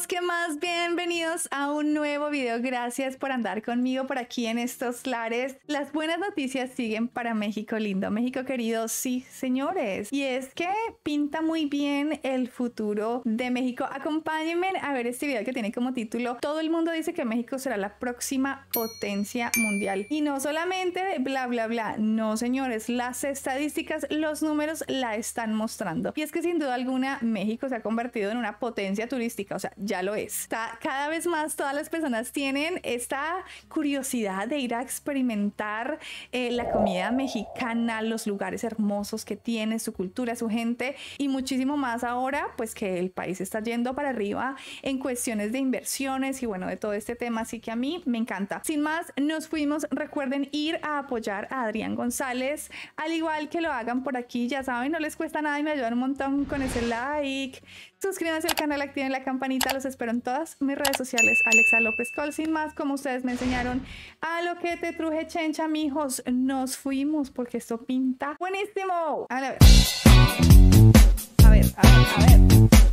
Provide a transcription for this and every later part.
¿Qué más? Bienvenidos a un nuevo video. Gracias por andar conmigo por aquí en estos lares. Las buenas noticias siguen para México lindo, México querido, sí señores. Y es que pinta muy bien el futuro de México. Acompáñenme a ver este video que tiene como título: todo el mundo dice que México será la próxima potencia mundial. Y no solamente bla bla bla, no señores, las estadísticas, los números la están mostrando. Y es que sin duda alguna México se ha convertido en una potencia turística, o sea, ya lo es. Cada vez más todas las personas tienen esta curiosidad de ir a experimentar la comida mexicana, los lugares hermosos que tiene, su cultura, su gente, y muchísimo más ahora, pues que el país está yendo para arriba en cuestiones de inversiones y bueno, de todo este tema, así que a mí me encanta. Sin más, nos fuimos. Recuerden ir a apoyar a Adrián González, al igual que lo hagan por aquí, ya saben, no les cuesta nada y me ayudan un montón con ese like. Suscríbanse al canal, activen la campanita, los espero en todas mis redes sociales, Alexa López Col. Sin más, como ustedes me enseñaron, a lo que te truje chencha, mijos, nos fuimos porque esto pinta buenísimo. A ver, a ver, a ver.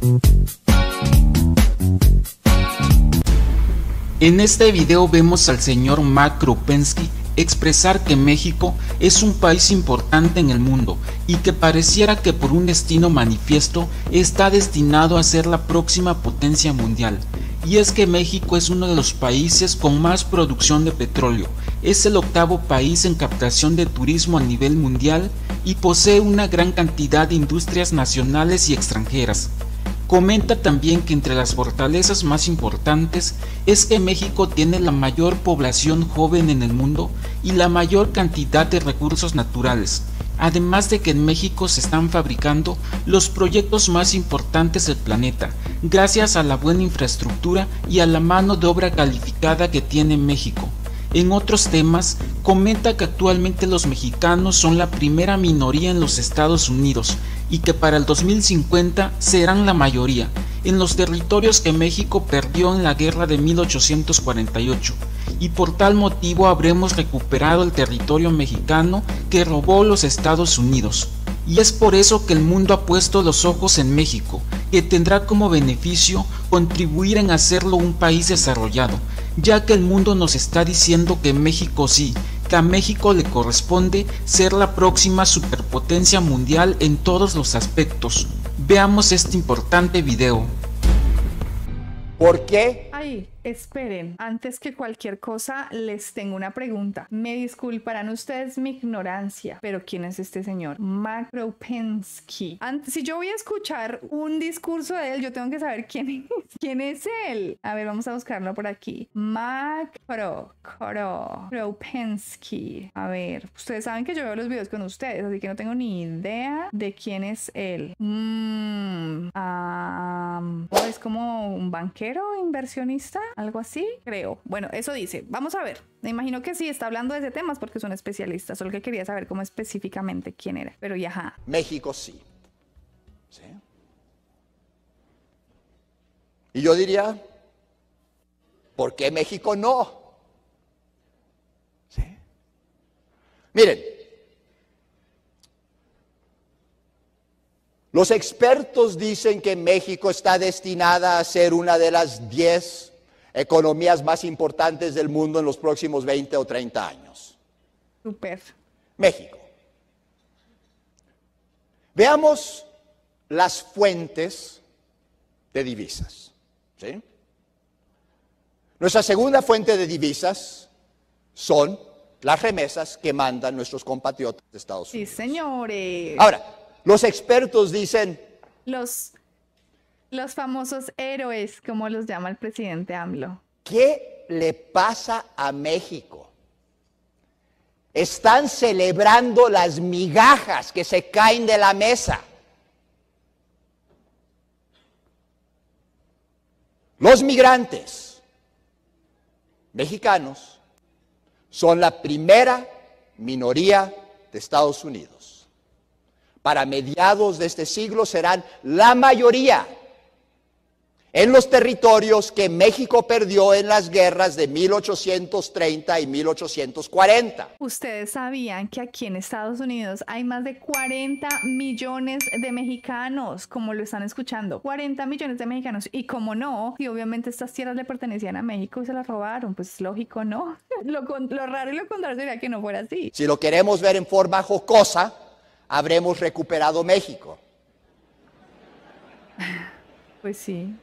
En este video vemos al señor Mark Krupensky expresar que México es un país importante en el mundo y que pareciera que por un destino manifiesto está destinado a ser la próxima potencia mundial. Y es que México es uno de los países con más producción de petróleo, es el octavo país en captación de turismo a nivel mundial y posee una gran cantidad de industrias nacionales y extranjeras. Comenta también que entre las fortalezas más importantes es que México tiene la mayor población joven en el mundo y la mayor cantidad de recursos naturales, además de que en México se están fabricando los proyectos más importantes del planeta, gracias a la buena infraestructura y a la mano de obra calificada que tiene México. En otros temas, comenta que actualmente los mexicanos son la primera minoría en los Estados Unidos y que para el 2050 serán la mayoría, en los territorios que México perdió en la guerra de 1848, y por tal motivo habremos recuperado el territorio mexicano que robó los Estados Unidos. Y es por eso que el mundo ha puesto los ojos en México, que tendrá como beneficio contribuir en hacerlo un país desarrollado, ya que el mundo nos está diciendo que México sí, que a México le corresponde ser la próxima superpotencia mundial en todos los aspectos. Veamos este importante video. ¿Por qué? Ay, esperen, antes que cualquier cosa les tengo una pregunta. Me disculparán ustedes mi ignorancia, pero ¿quién es este señor? Mark Krupensky. Si yo voy a escuchar un discurso de él, yo tengo que saber quién es. ¿Quién es él? A ver, vamos a buscarlo por aquí. Mark Krupensky. A ver, ustedes saben que yo veo los videos con ustedes, así que no tengo ni idea de quién es él. Es como un banquero, inversionista, algo así, creo. Bueno, eso dice. Vamos a ver. Me imagino que sí está hablando de ese tema porque son especialistas. Solo que quería saber cómo específicamente quién era. Pero ya, ajá. México sí. ¿Sí? Y yo diría, ¿por qué México no? ¿Sí? Miren, los expertos dicen que México está destinada a ser una de las 10 economías más importantes del mundo en los próximos 20 o 30 años. Súper. México. Veamos las fuentes de divisas. ¿Sí? Nuestra segunda fuente de divisas son las remesas que mandan nuestros compatriotas de Estados Unidos. Sí, señores. Ahora, los expertos dicen... Los famosos héroes, como los llama el presidente AMLO. ¿Qué le pasa a México? Están celebrando las migajas que se caen de la mesa. Los migrantes mexicanos son la primera minoría de Estados Unidos. Para mediados de este siglo serán la mayoría. en los territorios que México perdió en las guerras de 1830 y 1840. ¿Ustedes sabían que aquí en Estados Unidos hay más de 40 millones de mexicanos, como lo están escuchando? 40 millones de mexicanos. Y como no, y obviamente estas tierras le pertenecían a México y se las robaron, pues lógico, ¿no? Lo raro y lo contrario sería que no fuera así. Si lo queremos ver en forma jocosa, habremos recuperado México. Pues sí.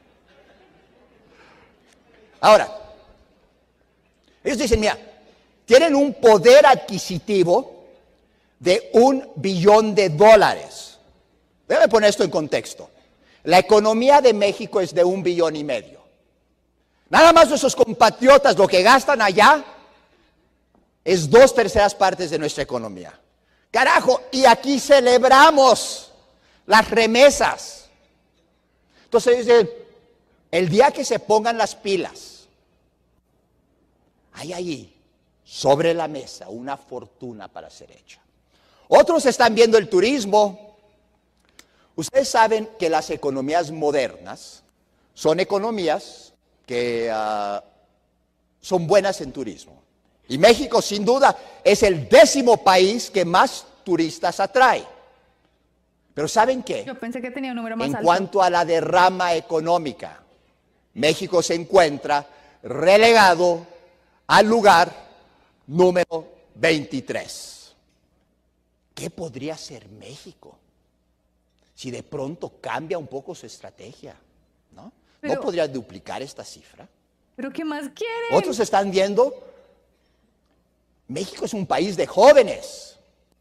Ahora, ellos dicen, mira, tienen un poder adquisitivo de $1 billón. Déjame poner esto en contexto. La economía de México es de $1,5 billones. Nada más nuestros compatriotas, lo que gastan allá, es 2/3 partes de nuestra economía. Carajo, y aquí celebramos las remesas. Entonces dicen, el día que se pongan las pilas, hay ahí, sobre la mesa, una fortuna para ser hecha. Otros están viendo el turismo. Ustedes saben que las economías modernas son economías que son buenas en turismo. Y México, sin duda, es el 10º país que más turistas atrae. Pero ¿saben qué? Yo pensé que tenía un número más alto. En cuanto a la derrama económica, México se encuentra relegado al lugar número 23. ¿Qué podría ser México si de pronto cambia un poco su estrategia? ¿No? ¿No podría duplicar esta cifra? ¿Pero qué más quieren? Otros están viendo, México es un país de jóvenes.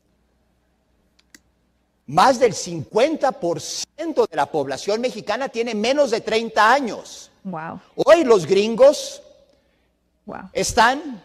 Más del 50% de la población mexicana tiene menos de 30 años. Wow. Hoy los gringos Wow. están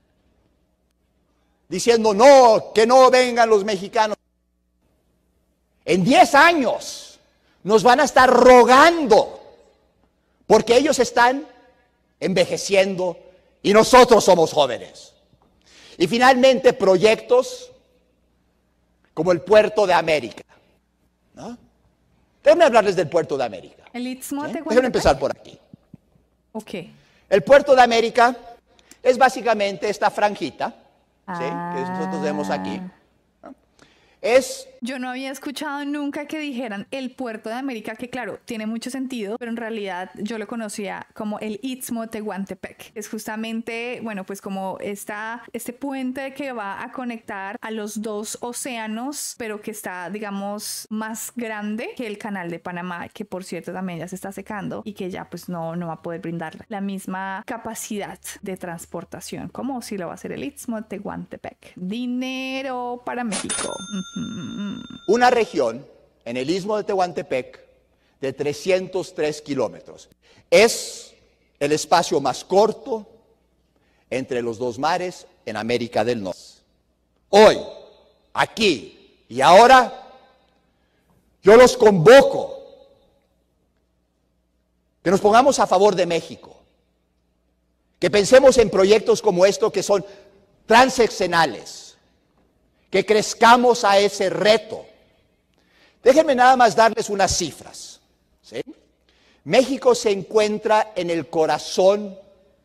diciendo, no, que no vengan los mexicanos. En 10 años nos van a estar rogando porque ellos están envejeciendo y nosotros somos jóvenes. Y finalmente proyectos como el Puerto de América, ¿no? Déjenme hablarles del Puerto de América. El Istmo de Tehuantepec. Déjenme empezar por aquí. Ok. El Puerto de América es básicamente esta franjita, ¿sí?, que nosotros vemos aquí. ¿No? Yo no había escuchado nunca que dijeran el Puerto de América, que claro, tiene mucho sentido, pero en realidad yo lo conocía como el Istmo de Tehuantepec. Es justamente, bueno, pues como este puente que va a conectar a los dos océanos, pero que está, digamos, más grande que el Canal de Panamá, que por cierto también ya se está secando y que ya pues no va a poder brindar la misma capacidad de transportación como si lo va a hacer el Istmo de Tehuantepec. Dinero para México. Una región en el Istmo de Tehuantepec de 303 kilómetros. Es el espacio más corto entre los dos mares en América del Norte. Hoy, aquí y ahora, yo los convoco que nos pongamos a favor de México, que pensemos en proyectos como estos que son transeccionales, que crezcamos a ese reto. Déjenme nada más darles unas cifras, ¿sí? México se encuentra en el corazón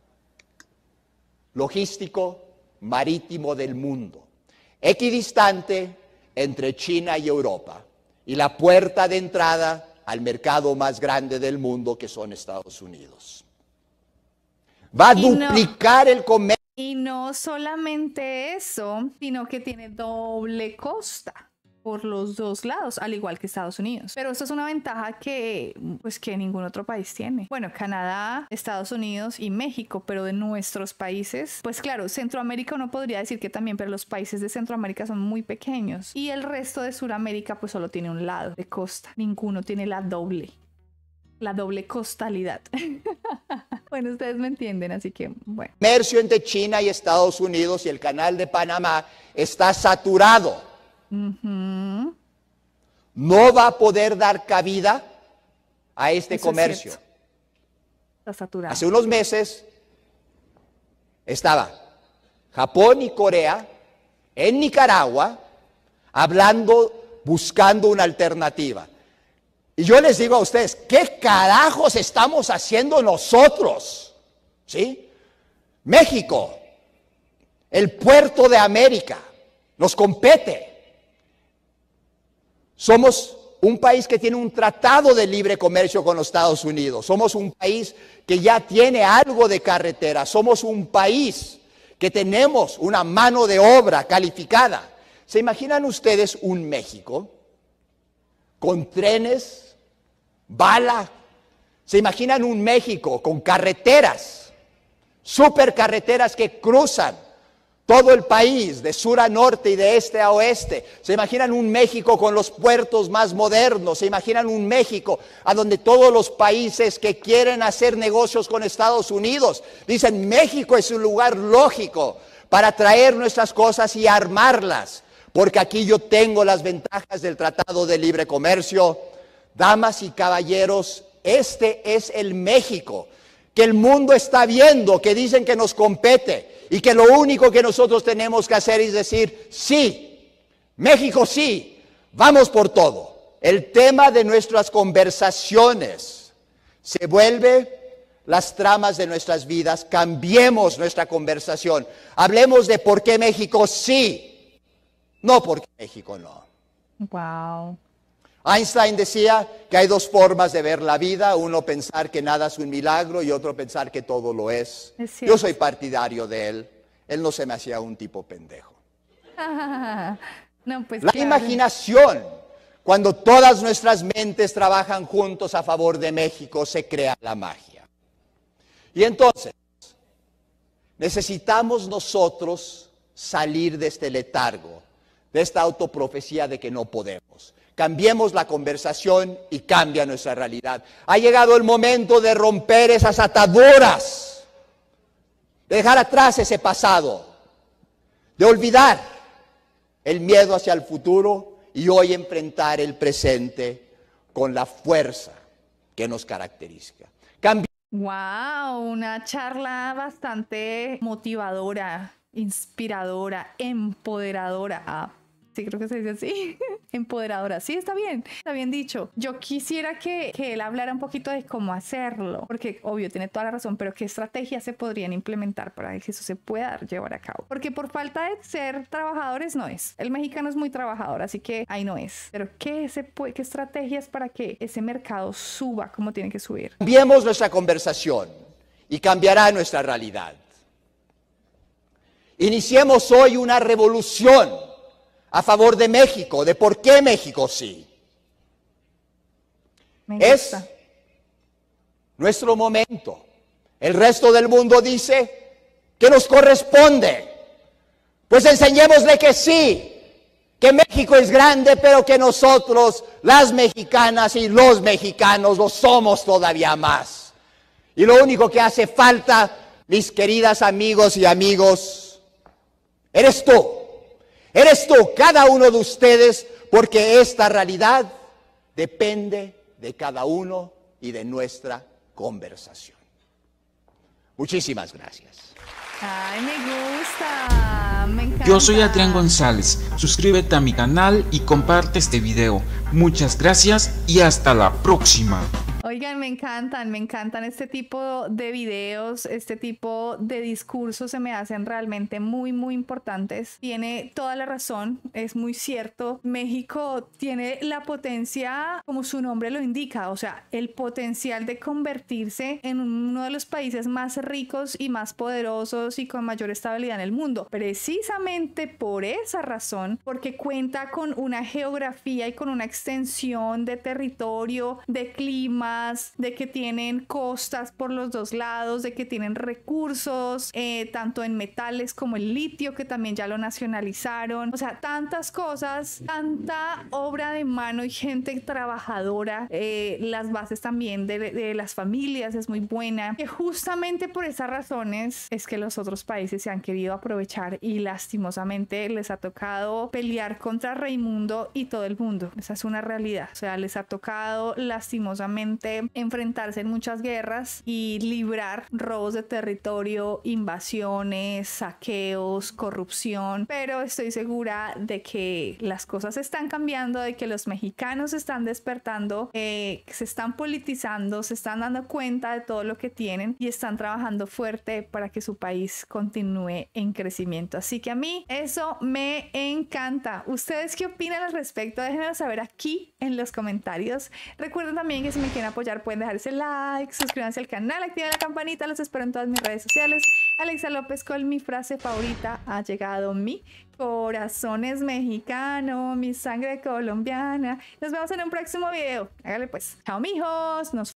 logístico marítimo del mundo, equidistante entre China y Europa, y la puerta de entrada al mercado más grande del mundo, que son Estados Unidos. Va a duplicar el comercio. Y no solamente eso, sino que tiene doble costa por los dos lados, al igual que Estados Unidos. Pero esto es una ventaja que ningún otro país tiene. Bueno, Canadá, Estados Unidos y México, pero de nuestros países, pues claro, Centroamérica uno podría decir que también, pero los países de Centroamérica son muy pequeños. Y el resto de Sudamérica pues solo tiene un lado de costa. Ninguno tiene la doble costalidad. Bueno, ustedes me entienden, así que bueno. El comercio entre China y Estados Unidos y el Canal de Panamá está saturado. No va a poder dar cabida a este comercio. Está saturado. Hace unos meses estaba Japón y Corea en Nicaragua hablando, buscando una alternativa. Y yo les digo a ustedes, ¿qué carajos estamos haciendo nosotros? ¿Sí? México, el puerto de América, nos compete. Somos un país que tiene un tratado de libre comercio con los Estados Unidos. Somos un país que ya tiene algo de carretera. Somos un país que tenemos una mano de obra calificada. ¿Se imaginan ustedes un México con trenes, bala? ¿Se imaginan un México con carreteras, supercarreteras que cruzan todo el país, de sur a norte y de este a oeste? ¿Se imaginan un México con los puertos más modernos? ¿Se imaginan un México a donde todos los países que quieren hacer negocios con Estados Unidos dicen México es un lugar lógico para traer nuestras cosas y armarlas? Porque aquí yo tengo las ventajas del Tratado de Libre Comercio. Damas y caballeros, este es el México que el mundo está viendo, que dicen que nos compete y que lo único que nosotros tenemos que hacer es decir, sí, México sí, vamos por todo. El tema de nuestras conversaciones se vuelve las tramas de nuestras vidas. Cambiemos nuestra conversación. Hablemos de por qué México sí, no por qué México no. Wow. Einstein decía que hay dos formas de ver la vida, uno pensar que nada es un milagro y otro pensar que todo lo es. Yo soy partidario de él, él no se me hacía un tipo pendejo. No, pues la claro. imaginación, cuando todas nuestras mentes trabajan juntos a favor de México, se crea la magia. Y entonces, necesitamos nosotros salir de este letargo, de esta autoprofecía de que no podemos. Cambiemos la conversación y cambia nuestra realidad. Ha llegado el momento de romper esas ataduras, de dejar atrás ese pasado, de olvidar el miedo hacia el futuro y hoy enfrentar el presente con la fuerza que nos caracteriza. Wow, una charla bastante motivadora, inspiradora, empoderadora. Sí, creo que se dice así. Empoderadora. Sí, está bien dicho. Yo quisiera que él hablara un poquito de cómo hacerlo, porque obvio tiene toda la razón, pero qué estrategias se podrían implementar para que eso se pueda llevar a cabo. Porque por falta de ser trabajadores no es. El mexicano es muy trabajador, así que ahí no es. Pero qué estrategias para que ese mercado suba como tiene que subir. Cambiemos nuestra conversación y cambiará nuestra realidad. Iniciemos hoy una revolución a favor de México, de por qué México sí. Es nuestro momento. El resto del mundo dice que nos corresponde. Pues enseñémosle que sí, que México es grande, pero que nosotros, las mexicanas y los mexicanos, lo somos todavía más. Y lo único que hace falta, mis queridas amigos y amigos, eres tú. Eres tú, cada uno de ustedes, porque esta realidad depende de cada uno y de nuestra conversación. Muchísimas gracias. Ay, me gusta, me encanta. Yo soy Adrián González, suscríbete a mi canal y comparte este video. Muchas gracias y hasta la próxima. Oigan, me encantan este tipo de videos, este tipo de discursos se me hacen realmente muy, muy importantes. Tiene toda la razón, es muy cierto. México tiene la potencia, como su nombre lo indica, o sea, el potencial de convertirse en uno de los países más ricos y más poderosos y con mayor estabilidad en el mundo. Precisamente por esa razón, porque cuenta con una geografía y con una extensión de territorio, de clima, de que tienen costas por los dos lados, de que tienen recursos, tanto en metales como el litio, que también ya lo nacionalizaron. O sea, tantas cosas, tanta obra de mano y gente trabajadora. Las bases también de las familias es muy buena. Que justamente por esas razones es que los otros países se han querido aprovechar y lastimosamente les ha tocado pelear contra Raimundo y todo el mundo. Esa es una realidad. O sea, les ha tocado lastimosamente de enfrentarse en muchas guerras y librar robos de territorio, invasiones, saqueos, corrupción, pero estoy segura de que las cosas están cambiando, de que los mexicanos están despertando, se están politizando, se están dando cuenta de todo lo que tienen y están trabajando fuerte para que su país continúe en crecimiento. Así que a mí eso me encanta. ¿Ustedes qué opinan al respecto? Déjenmelo saber aquí en los comentarios. Recuerden también que si me quieren apoyar pueden dejar ese like, suscríbanse al canal, activen la campanita. Los espero en todas mis redes sociales. Alexa López con mi frase favorita: ha llegado mi corazón es mexicano, mi sangre colombiana. Nos vemos en un próximo video. Hágale pues. Chao, mijos. Nos